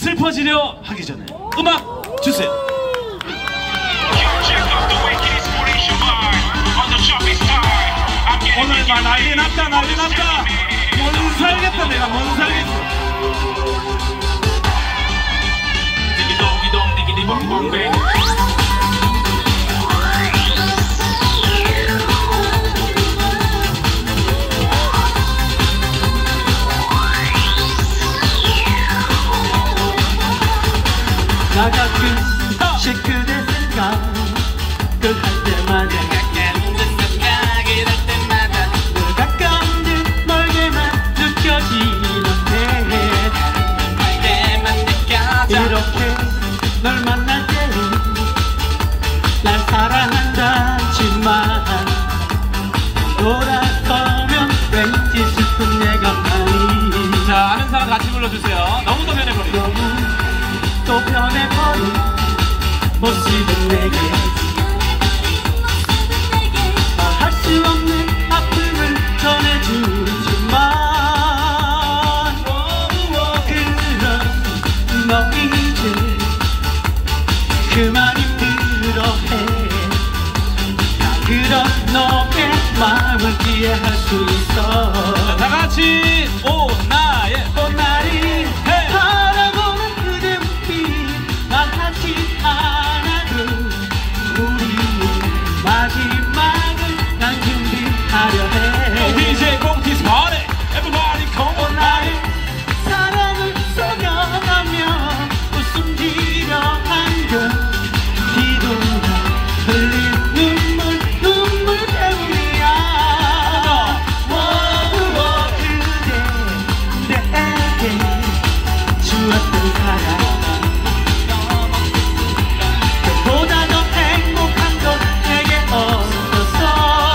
슬퍼지려 하기 전에 음악 주세요. 오늘 막 난리 났다 난리 났다. 못 살겠다 내가 못 살겠어. 디기동기동 디기디봉봉뱅. 나 가끔씩 그대 생각을 할 때마다 늘 가까운 듯 멀게만 느껴지는데 이렇게 널 만날 때는 날 사랑한다지만 돌아서면 왠지 슬픈 내가 많이. 자, 아는 사람 같이 불러주세요. 너무도 변해버려. 또 변해버린 모습은 내게 말할 수 없는 아픔을 전해주지만 그런 너 이제 그만 힘들어해. 그런 너의 마음을 이해할 수 있어. 자, 다같이 오나의 오나리 바라보는 그대 눈빛 말하지 않아도 우리의 마지막을 난 준비하려 해. DJ 꽁티's party everybody come on 오나리 사랑을 소견하며 웃음 지려 한결 뒤돌아 흘린 눈물 때문이야. 그대 내게 주었던 사랑 그보다 더 행복한 건 내게 없었어.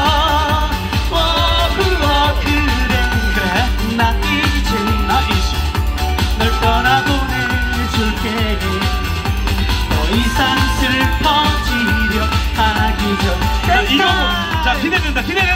그래 나 이제 널 떠나보내줄게. 더 이상 슬퍼지려 하기 전 자, 기대된다 기대된다.